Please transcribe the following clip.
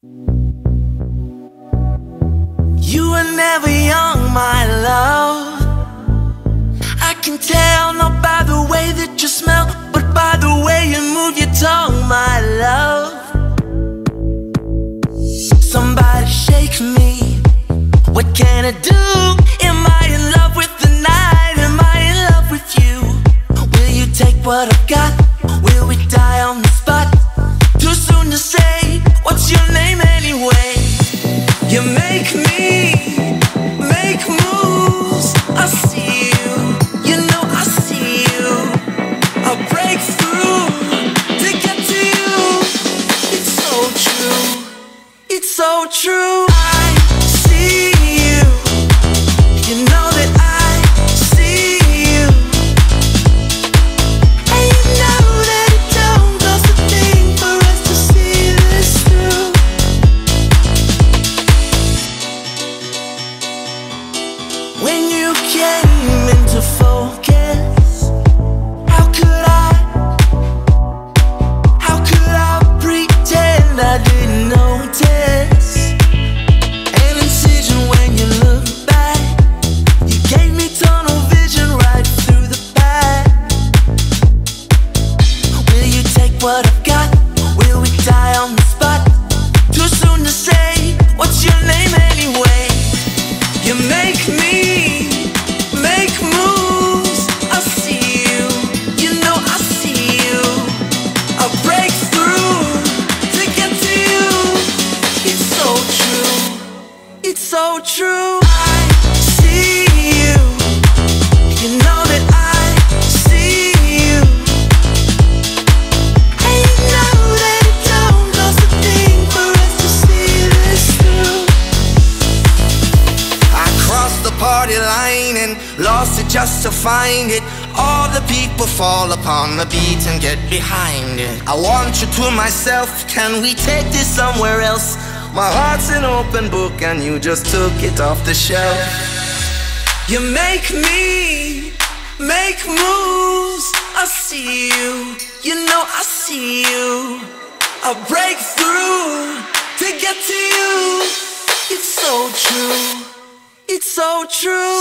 You were never young, my love. I can tell not by the way that you smell, but by the way you move your tongue, my love. Somebody shake me. What can I do? Am I in love with the night? Am I in love with you? Will you take what I've got? Will we die on the spot? Too soon to say. What's your name anyway? You make me make moves. I see you. You know I see you. I'll break through to get to you. It's so true. It's so true. I see you. You know that I see you. And you know that it don't cost a thing for us to see this through. When you came into focus, how could I pretend I didn't notice? An incision when you look back. You gave me tunnel vision right through the back. Will you take what I've got? Will we die on the spot? Too soon to say. What's your name anyway? You make me make moves. I see you. You know I see you. I'll break through to get to you. It's so true. It's so true. I see you. You know that I see you. And you know that it don't cost a thing for us to see this through. I crossed the party line and lost it just to find it. All the people fall upon the beat and get behind it. I want you to myself, can we take this somewhere else? My heart's an open book and you just took it off the shelf. You make me make moves. I see you. You know I see you. I'll break through to get to you. It's so true. It's so true.